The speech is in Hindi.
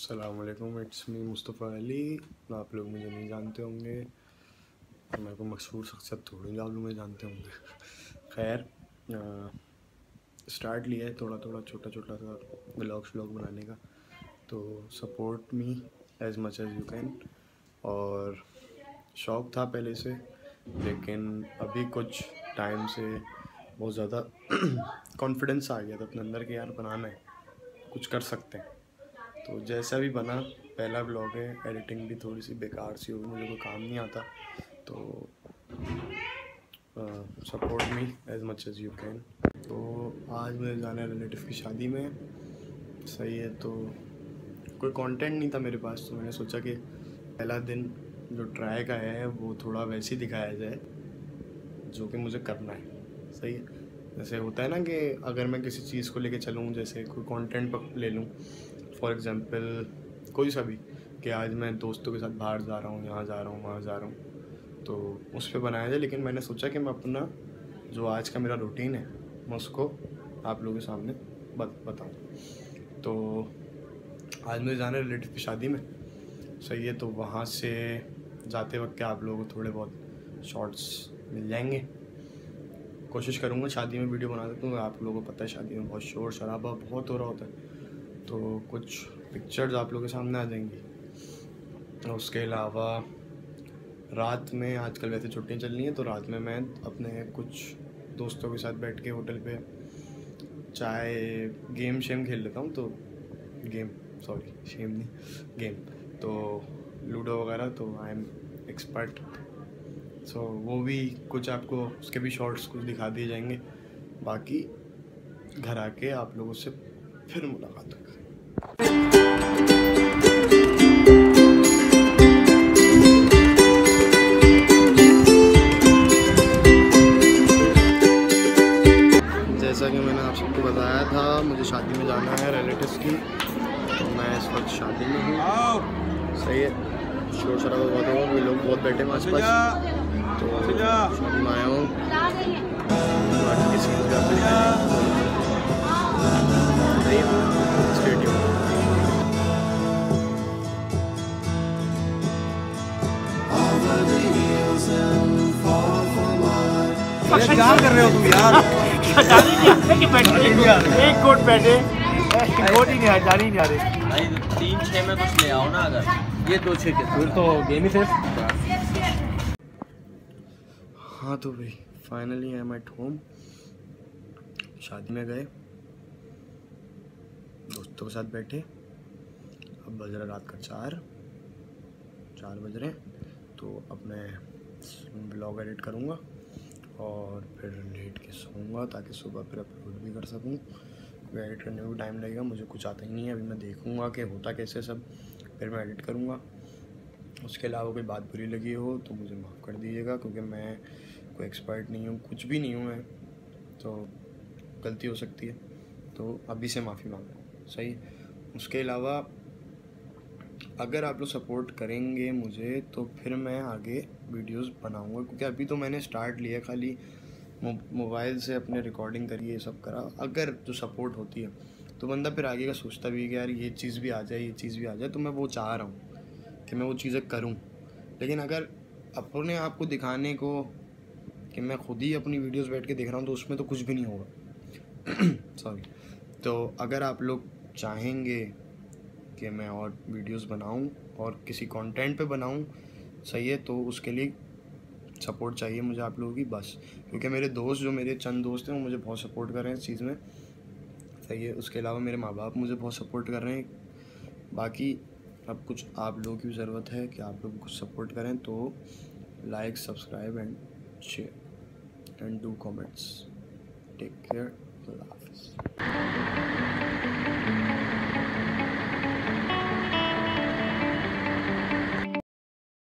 अस्सलामुअलैकुम, इट्स मी मुस्तफ़ा अली। आप लोग मुझे नहीं जानते होंगे, तो मेरे को मशहूर शख्सियत थोड़ी आप लोग मुझे जानते होंगे। खैर, स्टार्ट लिया है थोड़ा थोड़ा छोटा छोटा सा व्लॉग बनाने का, तो support me as much as you can. और शौक़ था पहले से, लेकिन अभी कुछ टाइम से बहुत ज़्यादा कॉन्फिडेंस आ गया था अपने अंदर कि यार बनाना है, कुछ कर सकते हैं। तो जैसा भी बना, पहला ब्लॉग है, एडिटिंग भी थोड़ी सी बेकार सी होगी, मुझे कोई काम नहीं आता, तो support me as much as you can. तो आज मुझे जाना है रिलेटिव की शादी में, सही है। तो कोई कंटेंट नहीं था मेरे पास, तो मैंने सोचा कि पहला दिन जो ट्राई का है वो थोड़ा वैसे ही दिखाया जाए जो कि मुझे करना है, सही है। जैसे होता है ना कि अगर मैं किसी चीज़ को लेके चलूँ, जैसे कोई कंटेंट ले लूँ, फॉर एग्ज़ाम्पल कोई सा भी, कि आज मैं दोस्तों के साथ बाहर जा रहा हूँ, यहाँ जा रहा हूँ, वहाँ जा रहा हूँ, तो उस पर बनाया जाए। लेकिन मैंने सोचा कि मैं अपना जो आज का मेरा रूटीन है मैं उसको आप लोगों के सामने बताऊँ। तो आज मुझे जाना है रिलेटिव की शादी में, सही है। तो वहाँ से जाते वक्त आप लोगों को थोड़े बहुत शॉर्ट्स मिल जाएंगे। कोशिश करूँगा शादी में वीडियो बना सकूँ। आप लोगों को पता है शादी में बहुत शोर शराबा बहुत हो रहा होता है, तो कुछ पिक्चर्स आप लोगों के सामने आ जाएंगी। उसके अलावा रात में, आजकल वैसे छुट्टियाँ चल रही हैं, तो रात में मैं अपने कुछ दोस्तों के साथ बैठ के होटल पे चाय गेम शेम खेल लेता हूँ। तो शेम नहीं, गेम, तो लूडो वगैरह, तो आई एम एक्सपर्ट। सो वो भी कुछ आपको उसके भी शॉर्ट्स कुछ दिखा दिए जाएंगे। बाकी घर आके आप लोगों से फिर मुलाकात होगी। जैसा कि मैंने आप सबको बताया था, मुझे शादी में जाना है रिलेटिव्स की, तो मैं इस वक्त शादी में हूँ, सही है। शोर शराबा बहुत होगा, वे लोग बहुत बैठे हैं आस पास, तो शादी में आया हूँ। बाकी किसी क्या कर रहे हो तुम यार? एक कोट बैठे, कोट ही नहीं आ, जानी नहीं आ रही भाई। 3-6 में कुछ ले आओ ना, अगर ये 2-6 के फिर तो गेम ही सेफ। हाँ, तो भाई finally I am at home. शादी में गए, दोस्तों के साथ बैठे, अब बज रहा रात का 4 बज रहे हैं। तो अब मैं ब्लॉग एडिट करूँगा और फिर लेट के सोऊंगा, ताकि सुबह फिर अपलोड भी कर सकूँ। कोई एडिट करने में भी टाइम लगेगा, मुझे कुछ आता ही नहीं है। अभी मैं देखूँगा कि होता कैसे सब, फिर मैं एडिट करूँगा। उसके अलावा कोई बात बुरी लगी हो तो मुझे माफ़ कर दीजिएगा, क्योंकि मैं कोई एक्सपर्ट नहीं हूँ, कुछ भी नहीं हूँ मैं, तो गलती हो सकती है, तो अभी से माफ़ी मांग रहा हूँ, सही। उसके अलावा अगर आप लोग सपोर्ट करेंगे मुझे, तो फिर मैं आगे वीडियोस बनाऊंगा, क्योंकि अभी तो मैंने स्टार्ट लिया, खाली मोबाइल से अपने रिकॉर्डिंग करी, ये सब करा। अगर जो सपोर्ट होती है तो बंदा फिर आगे का सोचता भी है कि यार ये चीज़ भी आ जाए, ये चीज़ भी आ जाए। तो मैं वो चाह रहा हूँ कि मैं वो चीज़ें करूँ, लेकिन अगर अपने आप को दिखाने को कि मैं खुद ही अपनी वीडियोज़ बैठ के देख रहा हूँ, तो उसमें तो कुछ भी नहीं होगा। सॉरी। तो अगर आप लोग चाहेंगे कि मैं और वीडियोस बनाऊं और किसी कंटेंट पे बनाऊं, सही है, तो उसके लिए सपोर्ट चाहिए मुझे आप लोगों की, बस। क्योंकि मेरे दोस्त, जो मेरे चंद दोस्त हैं, वो मुझे बहुत सपोर्ट कर रहे हैं इस चीज़ में, सही है। उसके अलावा मेरे माँ बाप मुझे बहुत सपोर्ट कर रहे हैं। बाकी अब कुछ आप लोगों की भी ज़रूरत है कि आप लोग कुछ सपोर्ट करें, तो like, subscribe and share and do comments. Take care, Allah हाफ़िज़।